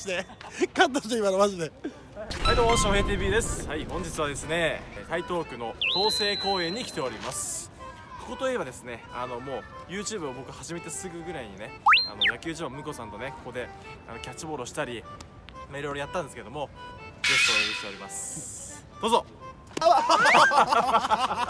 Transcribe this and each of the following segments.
してカットして今のマジで。 はい、どうも翔平 TV です。はい、本日はですね台東区の東西公園に来ております。ここといえばですねもう YouTube を僕始めてすぐぐらいにね野球場向こうさんとねここでキャッチボールをしたりいろいろやったんですけどもゲストをお呼びしております。どうぞ。 はい、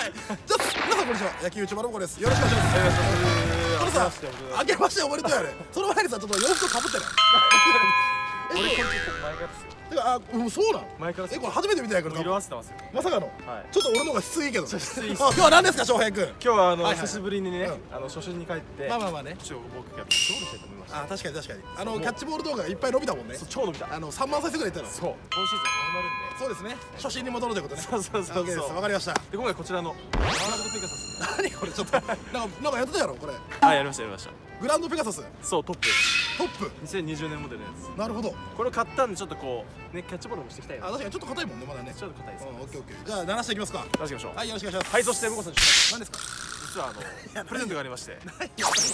じゃあ皆さんこんにちは、野球 YouTuber のこです。よろしくお願いします。これさ、あけましておめでとうやね。その前にさ、ちょっと洋服かぶってない。 俺これ結構前からですよ。 てか、もうそうなの。 前からこれ初めて見たんやけど。 色あせてますよ。 まさかの。ちょっと俺の方が質いいけど。 質いい。 今日は何ですか、翔平君。 今日は久しぶりにね、初心に帰って。 まあまあまあね。 ちょっと僕キャッチボールしたいと思いました。 あ、確かに確かに。キャッチボール動画がいっぱい伸びたもんね。 超伸びた。 3万再生ぐらいいったの。 そう。今シーズン始まるんで。 そうですね。初心に戻るということね。 そうそうそうそう。 わかりました。で、 今回こちらのグランドペガサス。 何これちょっとなんかやってたやろこれ。 あ、やりましたやりました。 グランドペガサス。 そう、トップ。 トップ。 2020年モデルのやつ。 なるほど。 これを買ったんでちょっとこうねキャッチボールもしていきたいな。 あ、確かにちょっと硬いもんねまだね。 ちょっと硬いです。 オッケーオッケー。じゃあ鳴らしていきますか。 鳴らしていきましょう。 はい、よろしくお願いします。 はい、そして向こうさん何ですか。 実はプレゼントがありまして。はいはい。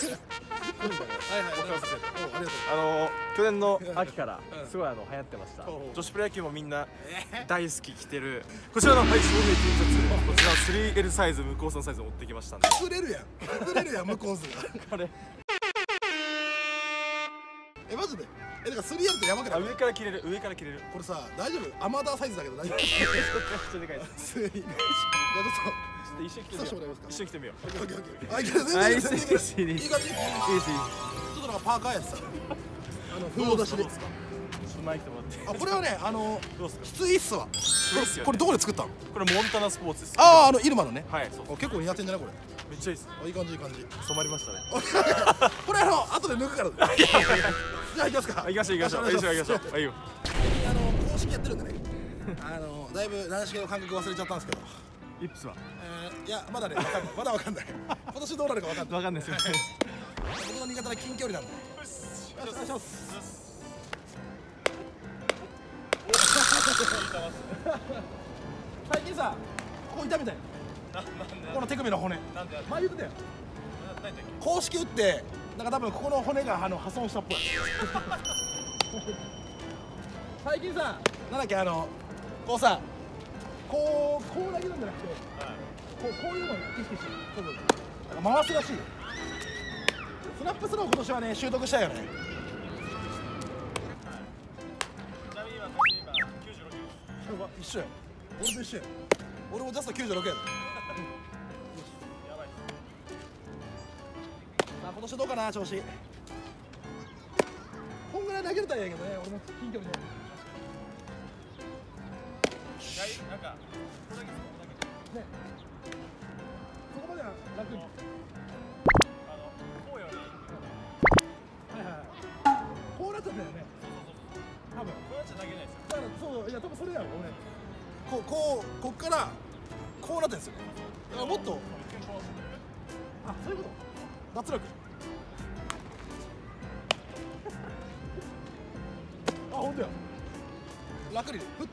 去年の秋からすごい流行ってました。女子プロ野球もみんな大好き着てるこちらのはい翔平 T シャツ、こちら 3L サイズ向こうさんサイズ持ってきましたんで。 隠れるやん。隠れるやん向こうさんが。 これ。 マジで。だから 3L ってやばくない。 上から着れる上から着れる。 これさ大丈夫。アマダーサイズだけど大丈夫。 ちょっとでかいです。 じゃあちょっと一緒に着てみよう。一緒に着てみよう。 あ、いける。全然いい感じ。いい感じ。 いいです。 ちょっとなんかパーカーやつさ。フード出しで。 前来てもらって。 あ、これはねどうすか。 きついっすわ。これどこで作ったの。 これモンタナスポーツです。 ああ、イルマのね。 はい、そう。 結構似合ってんじゃないこれ。 めっちゃいいです。 いい感じいい感じ。 染まりましたね。 これ後で抜くから。じゃあ行きますか。 行きましょう行きましょう。行きましょう。はいよ。 公式やってるんでね。だいぶ軟式の感覚忘れちゃったんですけど。 イップスは。 いやまだねまだわかんない。今年どうなるかわかんない。 わかんないですよ。 僕の新潟は近距離なんで。お願いします。最近さ、ここ痛めたよ。この手首の骨。前言ってたよ。公式打ってなんか多分ここの骨が破損したっぽい。最近さ、なんだっけこうさ、こう投げるんじゃなくて、こういうのを意識してなんか回すらしい。スナップスロー今年はね習得したよね。 ちなみに今96 一緒や。俺と一緒や。俺もジャスト96やで。さあ今年どうかな調子。こんぐらい投げれたらいいけどね、俺も近距離で。 なんかこれだけね。そこまでは楽に。 こうよりはいはい。こうなっちゃったよね。多分。 こうやっちゃ投げないですよ。 だからそういや多分それやろ俺。こっからこうなってんですよ。だからもっと。あ、そういうこと。脱力。あ、本当や。楽に振って。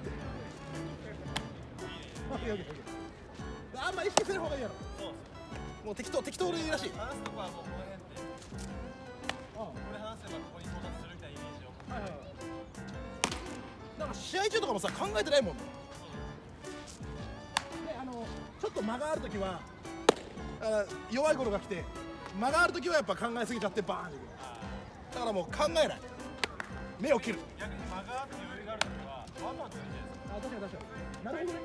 あんま意識する方がいいやろ。もう適当でいいらしい。 離すとこはもうこの辺で。これ離せばここに到達するみたいなイメージを。 はいはい。なんか試合中とかもさ考えてないもんね。でちょっと間があるときは弱い頃が来て間があるときはやっぱ考えすぎちゃってバーンっていく。だからもう考えない。目を切る。 逆に間があって余裕があるときはワンバンついてるんですよ。 あ、確かに確かに。なるほどね。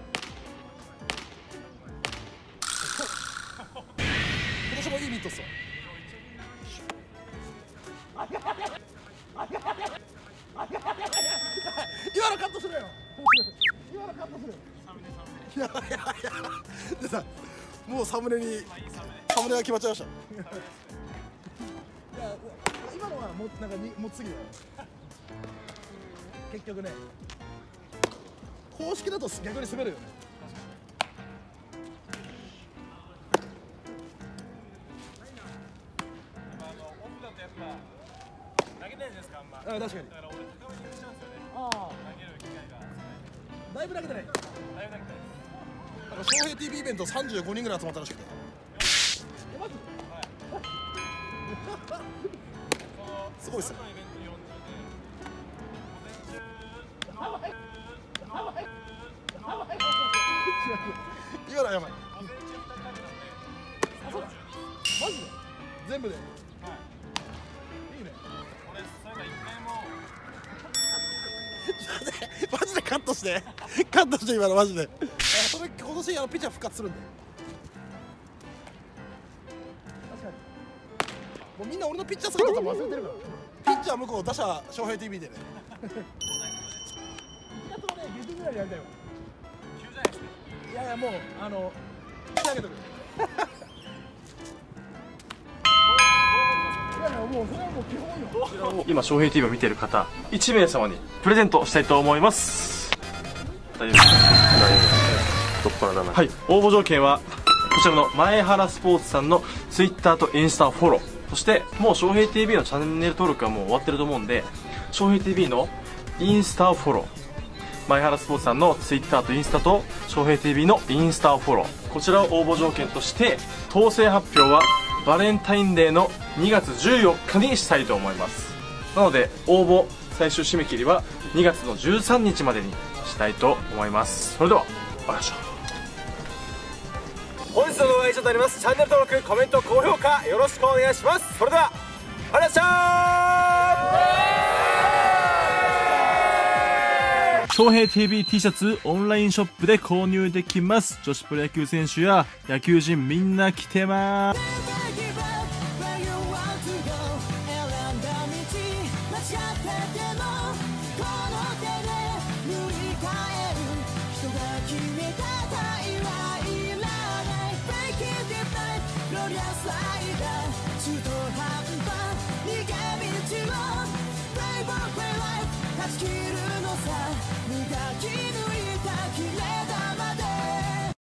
今年もいいミットっすわ。今のカットするよ。今のカットする。いやでさ、もうサムネが決まっちゃいました。いや今のはもうなんかもう次だよ。結局ね、公式だと逆に滑るよね。 オフだとやっぱ投げないじゃないですかあんま。 あ、確かに。 だから俺高めに打ちちゃうんですよね。 ああ。 投げる機会が。 だいぶ投げてない。 だいぶ投げてないです。 なんか翔平 TV イベント35人ぐらい集まったらしくて。マジで？すごいっすね。 イベント40で部で。はい。いいね。 俺そういうの一回もマジでカットして。カットして今のマジで。それ今年ピッチャー復活するんで。確かに。もうみんな俺のピッチャー姿多分忘れてるから。ピッチャー向こう打者翔平 TV でね。復活はね月ぐらいでやりたいわ。 急じゃないですか。 いやいやもう仕上げとく。いやいやもうそれはもう基本よ。 今翔平 TV を見ている方1名様にプレゼントしたいと思います。大丈夫ですか？ どっからだな。 はい、応募条件はこちらの前原スポーツさんの Twitter とインスタフォロー、そしてもう翔平 TV のチャンネル登録はもう終わってると思うんで、翔平 TV のインスタフォロー、前原スポーツさんの Twitter とインスタと翔平 TV のインスタフォロー、こちらを応募条件として当選発表はバレンタインデーの2月14日にしたいと思います。なので応募最終締め切りは2月の13日までにしたいと思います。それではお願いします。本日の動画は以上となります。チャンネル登録、コメント、高評価よろしくお願いします。それではありがとうございました。翔平 TV T シャツオンラインショップで購入できます。女子プロ野球選手や野球人みんな着てます。 断ち切るのさ、磨き抜いた綺麗